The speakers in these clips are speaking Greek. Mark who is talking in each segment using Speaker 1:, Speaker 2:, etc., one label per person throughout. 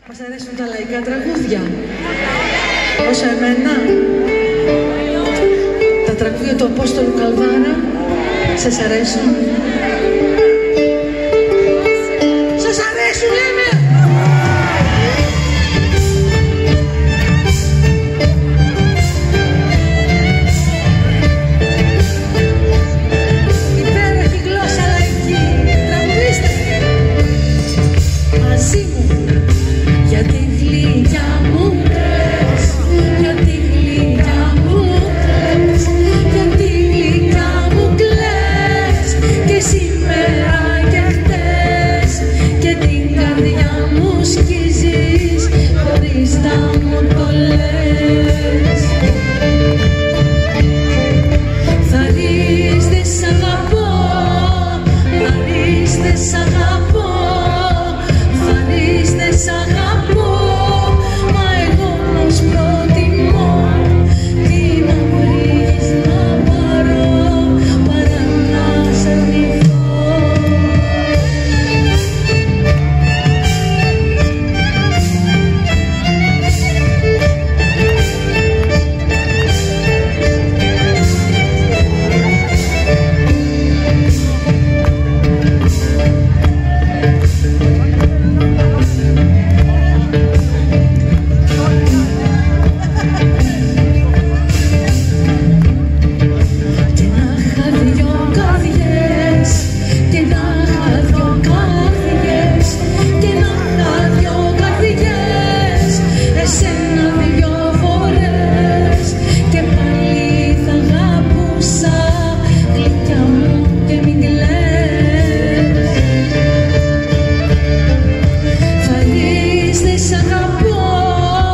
Speaker 1: Μας αρέσουν τα λαϊκά τραγούδια. Όσο εμένα. Τα τραγούδια του Απόστολου Καλδάρα σας αρέσουν? Σας αρέσουν, λέμε! Υπέροχη γλώσσα λαϊκή. Τραγουδίστε! Μαζί μου. Για τη γλυκιά μου κλαις, για τη γλυκιά μου κλαις, για τη γλυκιά μου κλαις, και σήμερα και χτες, και την καρδιά μου σκίζεις, χωρίς να μου το λες. Θα δεις δεν σ' αγαπώ, θα δεις δεν σ' αγαπώ, θα δεις δεν σ' αγαπώ.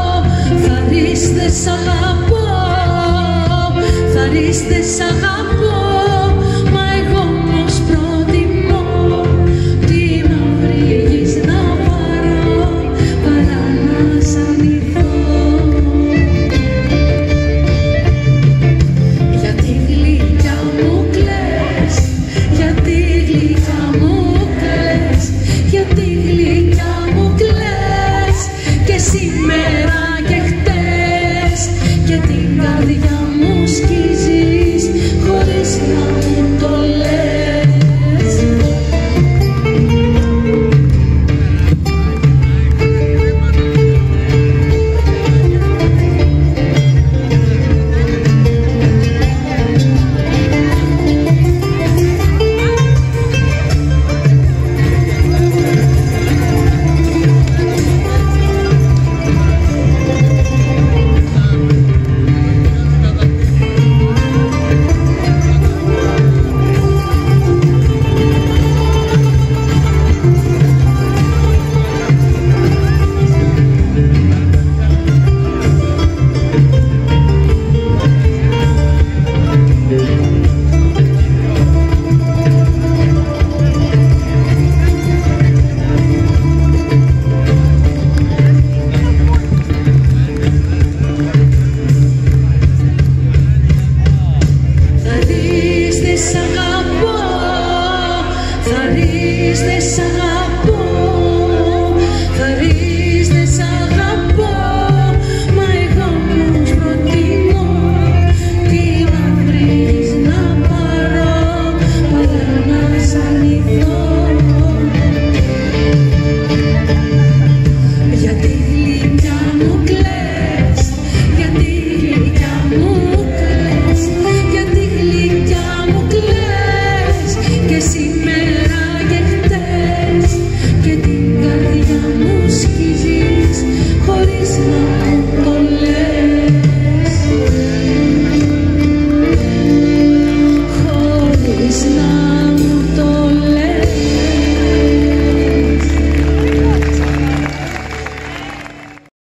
Speaker 1: Θα δεις δεν σ' αγαπώ,